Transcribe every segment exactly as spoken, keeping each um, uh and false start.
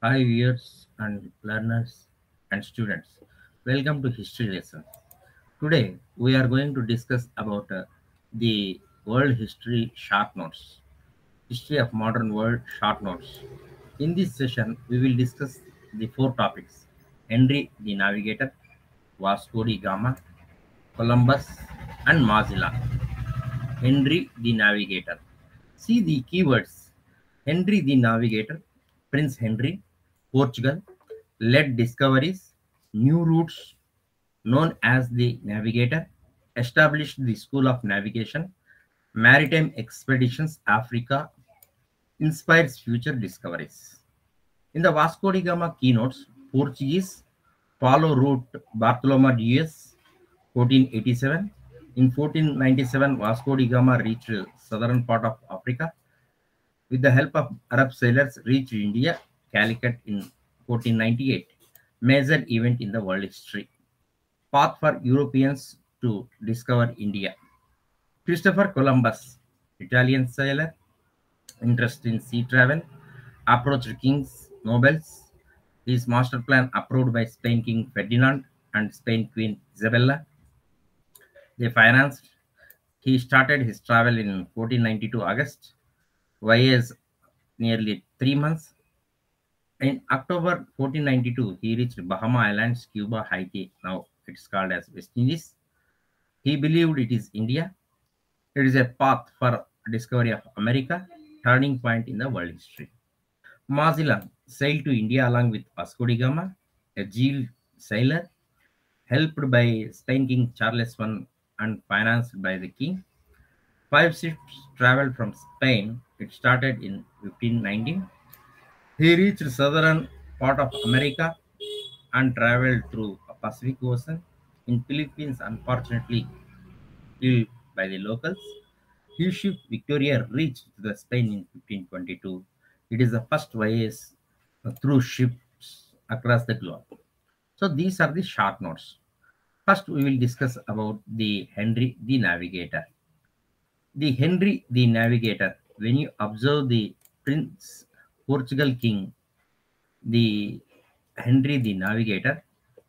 Hi viewers and learners and students. Welcome to history lesson. Today we are going to discuss about uh, the world history short notes. History of modern world short notes. In this session we will discuss the four topics: Henry the Navigator, Vasco da Gama, Columbus and Magellan. Henry the Navigator. See the keywords. Henry the Navigator, Prince Henry, Portugal, led discoveries, new routes known as the Navigator, established the School of Navigation, maritime expeditions, Africa, inspires future discoveries. In the Vasco da Gama keynotes, Portuguese follow route Bartolomé Dias, fourteen eighty-seven. In fourteen ninety-seven, Vasco da Gama reached southern part of Africa. With the help of Arab sailors, reached India, Calicut in fourteen ninety-eight. Major event in the world history. Path for Europeans to discover India. Christopher Columbus, Italian sailor, interest in sea travel, approached kings, nobles. His master plan approved by Spain King Ferdinand and Spain Queen Isabella. They financed. He started his travel in fourteen ninety-two August, voyage nearly three months. In October fourteen ninety-two, he reached Bahama Islands, Cuba, Haiti. Now it's called as West Indies. He believed it is India. It is a path for discovery of America, turning point in the world history. Magellan sailed to India along with Vasco da Gama, a Gil sailor, helped by Spain King Charles the First and financed by the king. Five ships traveled from Spain. It started in fifteen nineteen. He reached southern part of America and traveled through the Pacific Ocean. In Philippines, unfortunately killed by the locals. His ship Victoria reached the Spain in fifteen twenty-two. It is the first voyage through ships across the globe. So these are the short notes. First, we will discuss about the Henry the Navigator. The Henry the Navigator, when you observe the Prince Portugal King, the Henry the Navigator,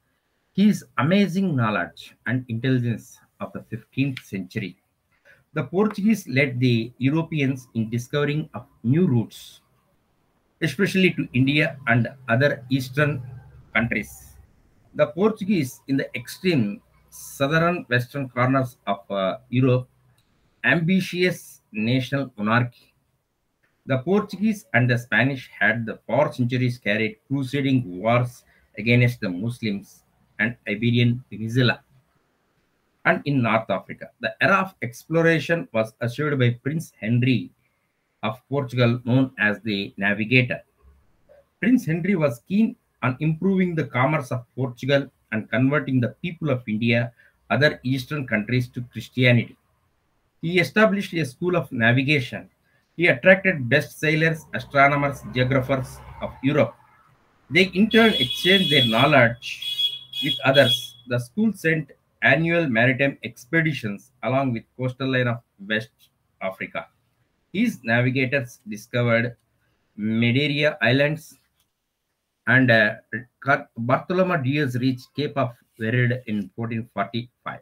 his amazing knowledge and intelligence of the fifteenth century. The Portuguese led the Europeans in discovering of new routes, especially to India and other eastern countries. The Portuguese in the extreme southern western corners of uh, Europe, ambitious national monarchy. The Portuguese and the Spanish had the four centuries carried crusading wars against the Muslims and Iberian Peninsula and in North Africa. The era of exploration was assured by Prince Henry of Portugal, known as the Navigator. Prince Henry was keen on improving the commerce of Portugal and converting the people of India, other eastern countries to Christianity. He established a school of navigation. He attracted best sailors, astronomers, geographers of Europe. They in turn exchanged their knowledge with others. The school sent annual maritime expeditions along with coastal line of West Africa. His navigators discovered Madeira Islands and uh, Bartolomé Diaz reached Cape of Verde in fourteen forty-five.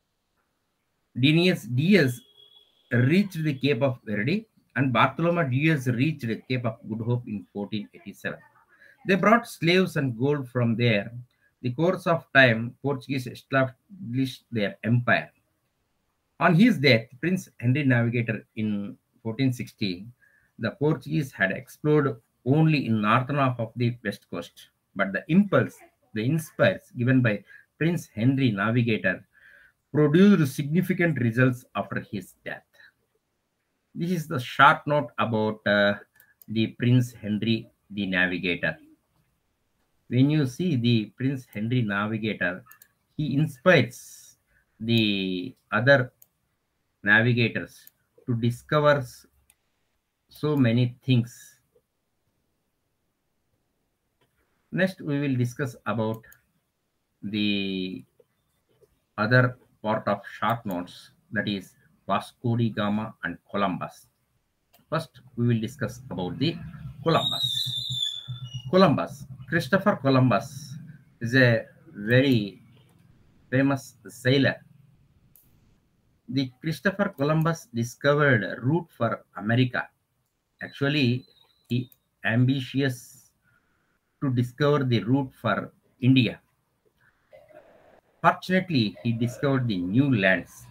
Diaz Diaz reached the Cape of Verde and Bartolomé Diaz reached the Cape of Good Hope in fourteen eighty-seven. They brought slaves and gold from there. The course of time, Portuguese established their empire. On his death, Prince Henry Navigator in fourteen sixty, the Portuguese had explored only in northern half of the west coast. But the impulse, the inspires given by Prince Henry Navigator produced significant results after his death. This is the short note about uh, the Prince Henry the Navigator. When you see the Prince Henry Navigator, he inspires the other navigators to discover so many things. Next, we will discuss about the other part of short notes, that is Vasco da Gama and Columbus. First, we will discuss about the Columbus. Columbus, Christopher Columbus is a very famous sailor. The Christopher Columbus discovered a route for America. Actually, he ambitious to discover the route for India. Fortunately, he discovered the new lands.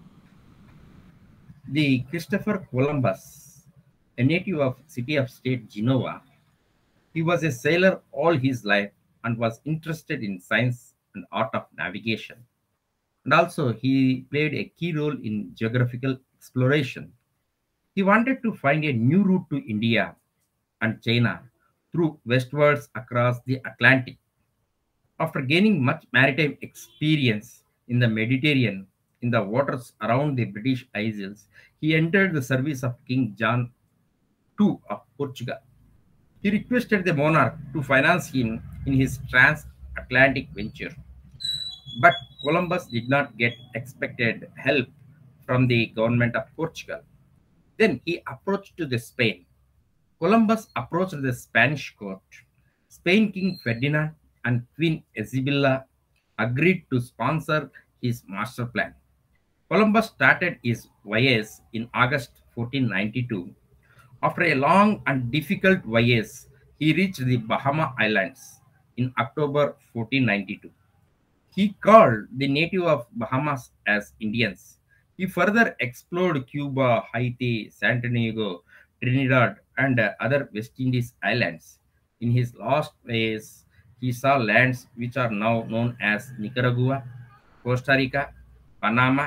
The Christopher Columbus, a native of city of state Genova, he was a sailor all his life and was interested in science and art of navigation. And also, he played a key role in geographical exploration. He wanted to find a new route to India and China through westwards across the Atlantic. After gaining much maritime experience in the Mediterranean, in the waters around the British Isles, he entered the service of King John the Second of Portugal. He requested the monarch to finance him in his transatlantic venture. But Columbus did not get expected help from the government of Portugal. Then he approached to the Spain. Columbus approached the Spanish court. Spain King Ferdinand and Queen Isabella agreed to sponsor his master plan. Columbus started his voyage in August fourteen ninety-two. After a long and difficult voyage, he reached the Bahama Islands in October fourteen ninety-two. He called the native of Bahamas as Indians. He further explored Cuba, Haiti, Santo Domingo, Trinidad, and uh, other West Indies islands. In his last phase, he saw lands which are now known as Nicaragua, Costa Rica, Panama.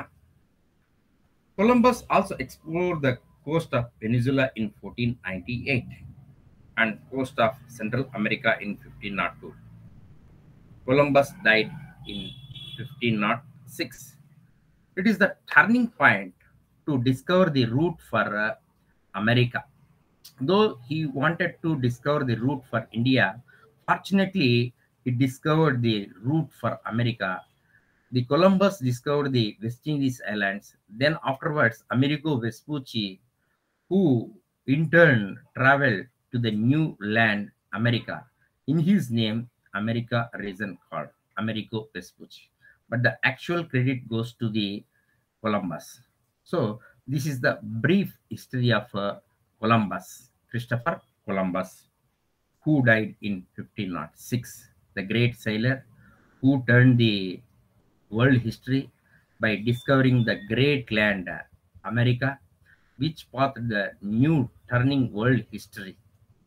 Columbus also explored the coast of Peninsula in fourteen ninety-eight and coast of Central America in fifteen oh two. Columbus died in fifteen oh six. It is the turning point to discover the route for uh, America. Though he wanted to discover the route for India, fortunately, he discovered the route for America. The Columbus discovered the West Indies Islands. Then afterwards, Amerigo Vespucci, who in turn traveled to the new land, America. In his name, America region called Amerigo Vespucci. But the actual credit goes to the Columbus. So this is the brief history of uh, Columbus, Christopher Columbus, who died in fifteen oh six, the great sailor who turned the world history by discovering the great land, uh, America, which pathed the new turning world history.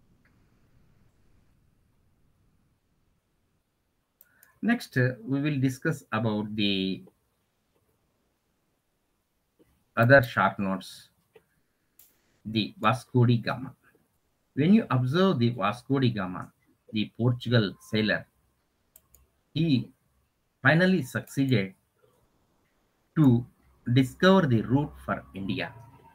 Next, uh, we will discuss about the other sharp notes, the Vasco da Gama. When you observe the Vasco da Gama, the Portugal sailor, he finally succeeded to discover the route for India.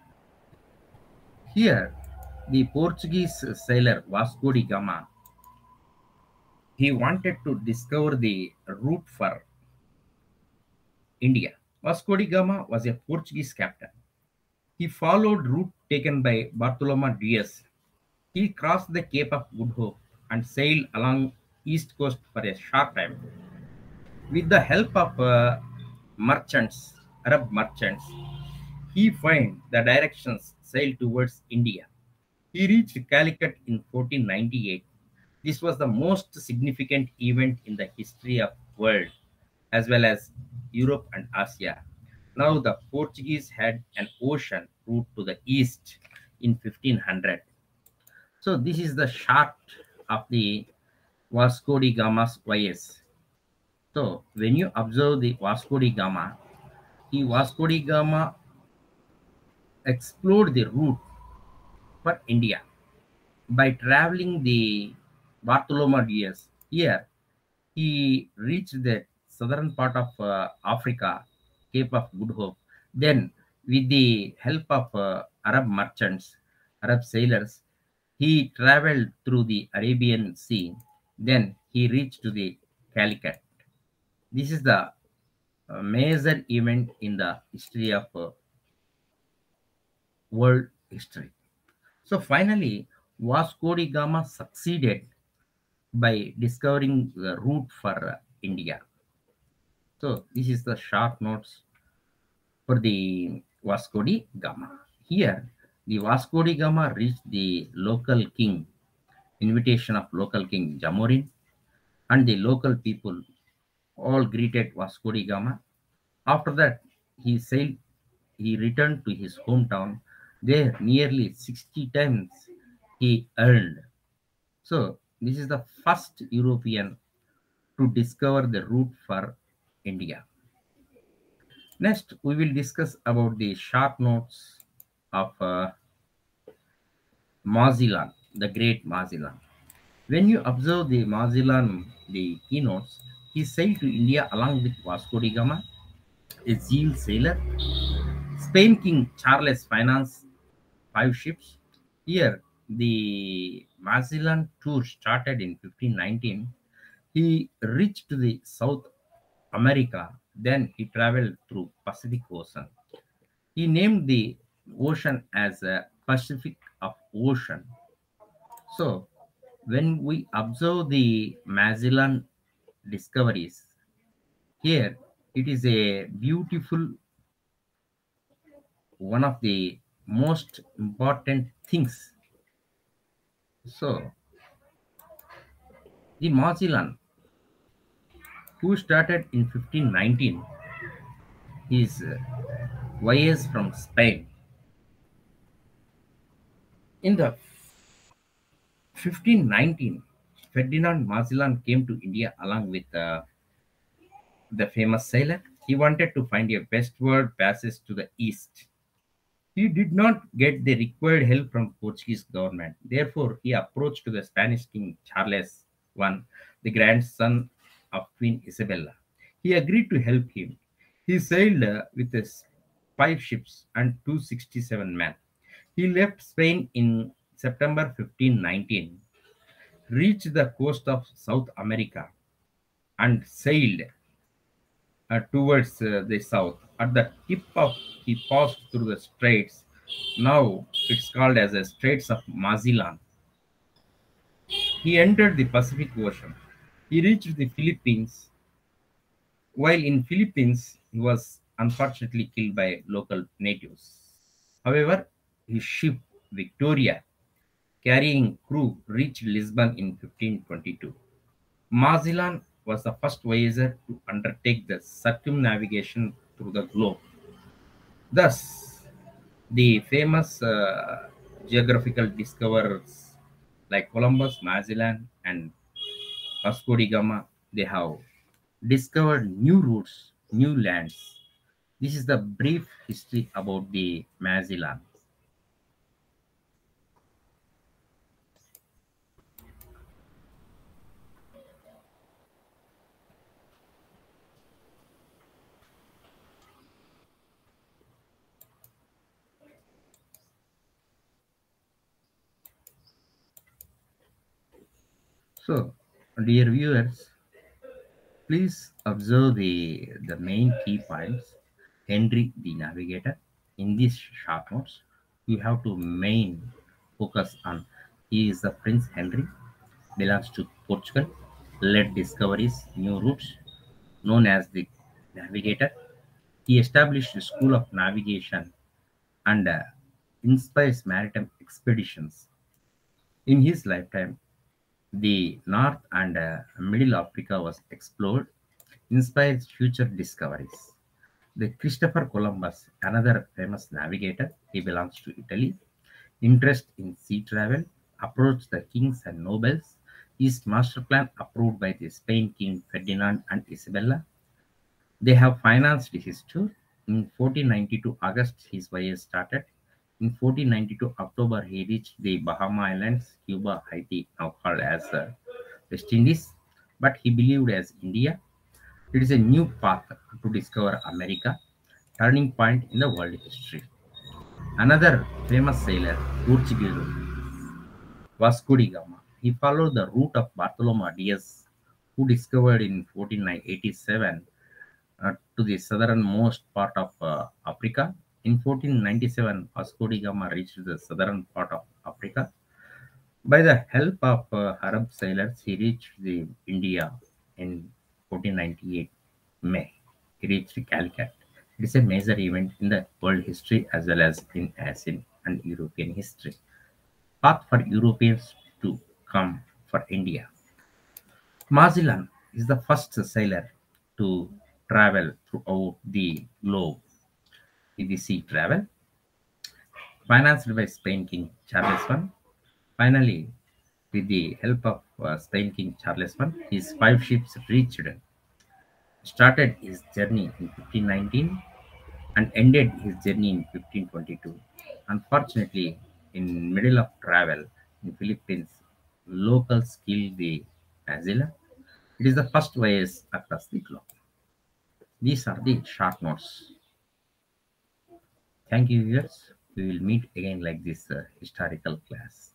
Here, the Portuguese sailor Vasco da Gama, he wanted to discover the route for India. Vasco da Gama was a Portuguese captain. He followed route taken by Bartolomé Dias. He crossed the Cape of Good Hope and sailed along east coast for a short time. With the help of uh, merchants, Arab merchants, he found the directions sailed towards India. He reached Calicut in fourteen ninety-eight. This was the most significant event in the history of world, as well as Europe and Asia. Now the Portuguese had an ocean route to the east in fifteen hundred. So this is the short of the Vasco da Gama's voyage. So when you observe the Vasco da Gama, he Vasco da Gama explored the route for India by traveling the Bartolomé Dias. Here, he reached the southern part of uh, Africa, Cape of Good Hope. Then, with the help of uh, Arab merchants, Arab sailors, he traveled through the Arabian Sea. Then, he reached to the Calicut. This is the uh, major event in the history of uh, world history. So finally, Vasco da Gama succeeded by discovering the route for uh, India. So this is the short notes for the Vasco da Gama. Here, the Vasco da Gama reached the local king, invitation of local king Jamorin, and the local people all greeted Vasco da Gama. After that, he sailed, he returned to his hometown. There, nearly sixty times he earned. So, this is the first European to discover the route for India. Next, we will discuss about the sharp notes of uh, Magellan, the great Magellan. When you observe the Magellan, the keynotes, he sailed to India along with Vasco da Gama, a zeal sailor. Spain King Charles financed five ships. Here, the Magellan tour started in fifteen nineteen. He reached the South America. Then he traveled through Pacific Ocean. He named the ocean as a Pacific of Ocean. So, when we observe the Magellan discoveries, here it is a beautiful one of the most important things. So, the Magellan, who started in fifteen nineteen, his uh, voyage from Spain. In the fifteen nineteen, Ferdinand Magellan came to India along with uh, the famous sailor. He wanted to find a westward passage to the east. He did not get the required help from Portuguese government. Therefore, he approached to the Spanish King Charles the First, the grandson of Queen Isabella. He agreed to help him. He sailed uh, with his five ships and two hundred sixty-seven men. He left Spain in September fifteen nineteen, reached the coast of South America, and sailed uh, towards uh, the south. At the tip of, he passed through the straits. Now it's called as the Straits of Magellan. He entered the Pacific Ocean. He reached the Philippines. While in Philippines, he was unfortunately killed by local natives. However, his ship Victoria, carrying crew, reached Lisbon in fifteen twenty-two. Magellan was the first voyager to undertake the circumnavigation through the globe. Thus, the famous uh, geographical discoverers like Columbus, Magellan, and Vasco da Gama, they have discovered new routes, new lands. This is the brief history about the Magellan. So, dear viewers, please observe the, the main key points. Henry the Navigator. In these short notes, you have to main focus on he is the Prince Henry, belongs to Portugal, led discoveries, new routes, known as the Navigator. He established a school of navigation and uh, inspires maritime expeditions. In his lifetime, the North and uh, Middle Africa was explored, inspires future discoveries. The Christopher Columbus, another famous navigator, he belongs to Italy. Interest in sea travel, approached the kings and nobles. His master plan approved by the Spain King Ferdinand and Isabella. They have financed his tour. In fourteen ninety-two August, his voyage started. In fourteen ninety-two October, he reached the Bahama Islands, Cuba, Haiti, now called as uh, West Indies, but he believed as India. It is a new path to discover America, turning point in the world history. Another famous sailor, Portuguese, Vasco da Gama. He followed the route of Bartolomé Diaz, who discovered in fourteen eighty-seven uh, to the southernmost part of uh, Africa. In fourteen ninety-seven, Vasco da Gama reached the southern part of Africa. By the help of uh, Arab sailors, he reached the India in fourteen ninety-eight May. He reached Calicut. It is a major event in the world history as well as in Asian and European history. Path for Europeans to come for India. Magellan is the first sailor to travel throughout the globe with the sea travel, financed by Spain King Charles the First. Finally, with the help of uh, Spain King Charles the First, his five ships reached, started his journey in fifteen nineteen and ended his journey in fifteen twenty-two. Unfortunately, in middle of travel in Philippines, locals killed the Magellan. It is the first voyage across the globe. These are the short notes. Thank you, viewers. We will meet again like this uh, historical class.